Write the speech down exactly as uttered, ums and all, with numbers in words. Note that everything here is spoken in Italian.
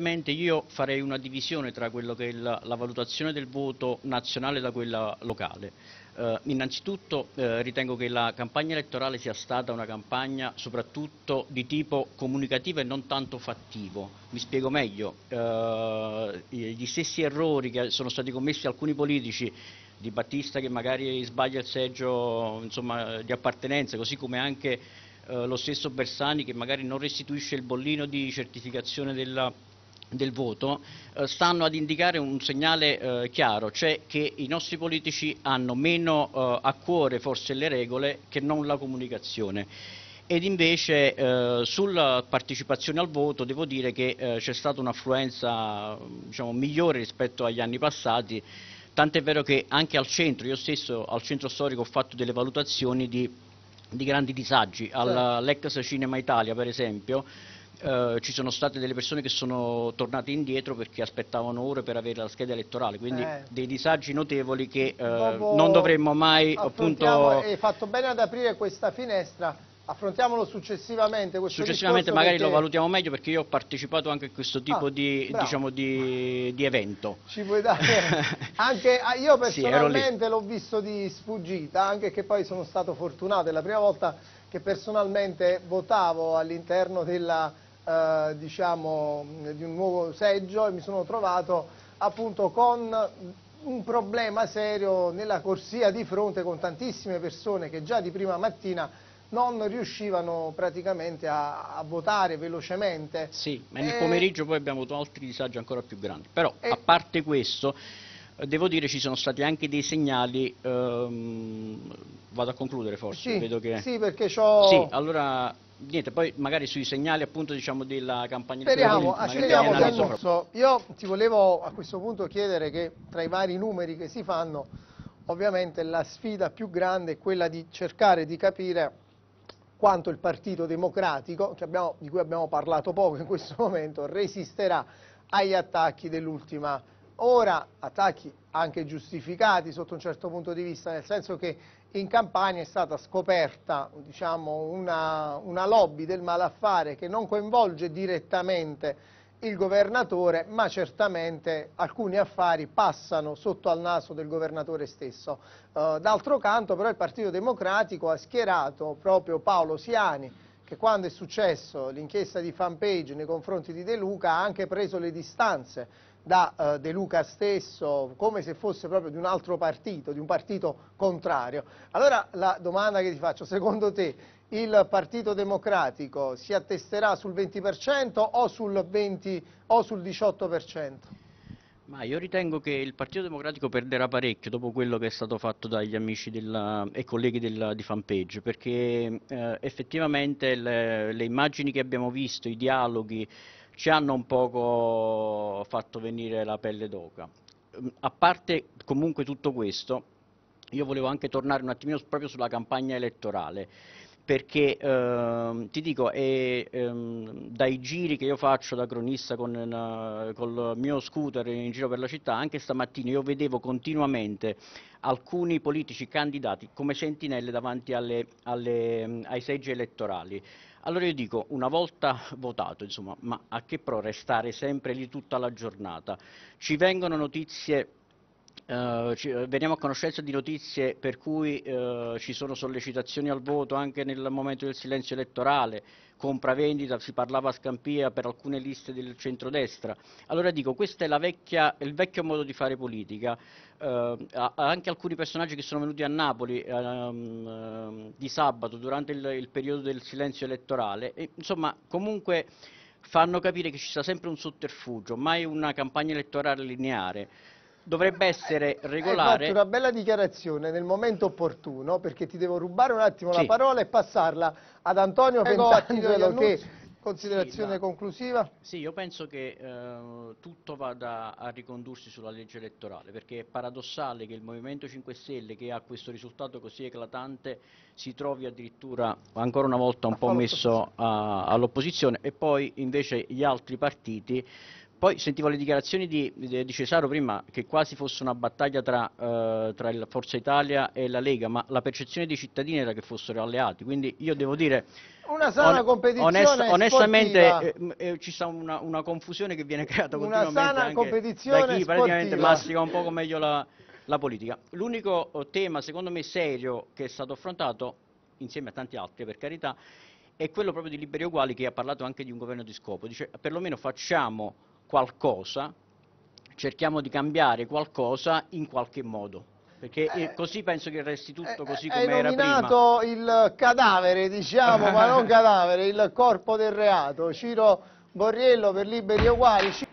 Io farei una divisione tra quello che è la, la valutazione del voto nazionale da quella locale. Eh, innanzitutto eh, ritengo che la campagna elettorale sia stata una campagna soprattutto di tipo comunicativo e non tanto fattivo. Mi spiego meglio, eh, gli stessi errori che sono stati commessi da alcuni politici, Di Battista che magari sbaglia il seggio, insomma, di appartenenza, così come anche eh, lo stesso Bersani che magari non restituisce il bollino di certificazione della del voto, eh, stanno ad indicare un segnale eh, chiaro, cioè che i nostri politici hanno meno eh, a cuore forse le regole che non la comunicazione. Ed invece eh, sulla partecipazione al voto devo dire che eh, c'è stata un'affluenza diciamo, migliore rispetto agli anni passati, tant'è vero che anche al centro, io stesso al centro storico ho fatto delle valutazioni di, di grandi disagi, all'ex Cinema Italia per esempio. Uh, ci sono state delle persone che sono tornate indietro perché aspettavano ore per avere la scheda elettorale, quindi eh. dei disagi notevoli che uh, Dopo non dovremmo mai appunto... Hai fatto bene ad aprire questa finestra, affrontiamolo successivamente. Questo successivamente magari perché... lo valutiamo meglio perché io ho partecipato anche a questo tipo ah, di, diciamo, di, di evento. Ci puoi dare... anche io personalmente sì, l'ho visto di sfuggita, anche che poi sono stato fortunato, è la prima volta che personalmente votavo all'interno della... Eh, diciamo di un nuovo seggio e mi sono trovato appunto con un problema serio nella corsia di fronte con tantissime persone che già di prima mattina non riuscivano praticamente a, a votare velocemente. Sì, ma nel pomeriggio poi abbiamo avuto altri disagi ancora più grandi, però e... a parte questo devo dire ci sono stati anche dei segnali, ehm, vado a concludere forse, sì, vedo che... Sì, perché c'ho... Sì, allora... Niente, poi magari sui segnali appunto diciamo della campagna speriamo, elettorale speriamo. Io ti volevo a questo punto chiedere che tra i vari numeri che si fanno ovviamente la sfida più grande è quella di cercare di capire quanto il Partito Democratico, che abbiamo, di cui abbiamo parlato poco in questo momento, resisterà agli attacchi dell'ultima ora, attacchi anche giustificati sotto un certo punto di vista, nel senso che in Campania è stata scoperta diciamo, una, una lobby del malaffare che non coinvolge direttamente il governatore, ma certamente alcuni affari passano sotto al naso del governatore stesso. Uh, D'altro canto però il Partito Democratico ha schierato proprio Paolo Siani, che quando è successo l'inchiesta di Fanpage nei confronti di De Luca ha anche preso le distanze da uh, De Luca stesso, come se fosse proprio di un altro partito, di un partito contrario. Allora la domanda che ti faccio, secondo te il Partito Democratico si attesterà sul venti per cento o sul venti o sul diciotto per cento? Ma io ritengo che il Partito Democratico perderà parecchio dopo quello che è stato fatto dagli amici della, e colleghi della, di Fanpage, perché eh, effettivamente le, le immagini che abbiamo visto, i dialoghi, ci hanno un poco fatto venire la pelle d'oca. A parte comunque tutto questo, io volevo anche tornare un attimino proprio sulla campagna elettorale, perché ehm, ti dico, è, ehm, dai giri che io faccio da cronista con uh, col mio scooter in giro per la città, anche stamattina io vedevo continuamente alcuni politici candidati come sentinelle davanti alle, alle, ai seggi elettorali. Allora io dico, una volta votato, insomma, ma a che pro restare sempre lì tutta la giornata? Ci vengono notizie, eh, ci, veniamo a conoscenza di notizie per cui eh, ci sono sollecitazioni al voto anche nel momento del silenzio elettorale, compravendita, si parlava a Scampia per alcune liste del centrodestra. Allora dico, questo è la vecchia, il vecchio modo di fare politica. Uh, anche alcuni personaggi che sono venuti a Napoli um, di sabato durante il, il periodo del silenzio elettorale, e, insomma comunque fanno capire che ci sta sempre un sotterfugio, mai una campagna elettorale lineare. Dovrebbe essere regolare. Hai fatto una bella dichiarazione nel momento opportuno, perché ti devo rubare un attimo sì. la parola e passarla ad Antonio Pentangelo che... Considerazione sì, conclusiva? Sì, io penso che eh, tutto vada a ricondursi sulla legge elettorale, perché è paradossale che il Movimento cinque Stelle, che ha questo risultato così eclatante, si trovi addirittura ancora una volta un po' messo all'opposizione, e poi invece gli altri partiti Poi sentivo le dichiarazioni di, di, di Cesaro prima, che quasi fosse una battaglia tra, eh, tra il Forza Italia e la Lega, ma la percezione dei cittadini era che fossero alleati, quindi io devo dire, una sana on, competizione onest, onestamente sportiva. eh, eh, ci sta una, una confusione che viene creata Una continuamente sana anche competizione da chi praticamente sportiva. mastica un poco meglio la, la politica. L'unico tema, secondo me, serio che è stato affrontato, insieme a tanti altri per carità, è quello proprio di Liberi e Uguali, che ha parlato anche di un governo di scopo, dice perlomeno facciamo qualcosa, cerchiamo di cambiare qualcosa in qualche modo, perché eh, così penso che resti tutto così come era prima. Hai nominato il cadavere, diciamo, ma non cadavere, il corpo del reato, Ciro Borriello per Liberi e Uguali.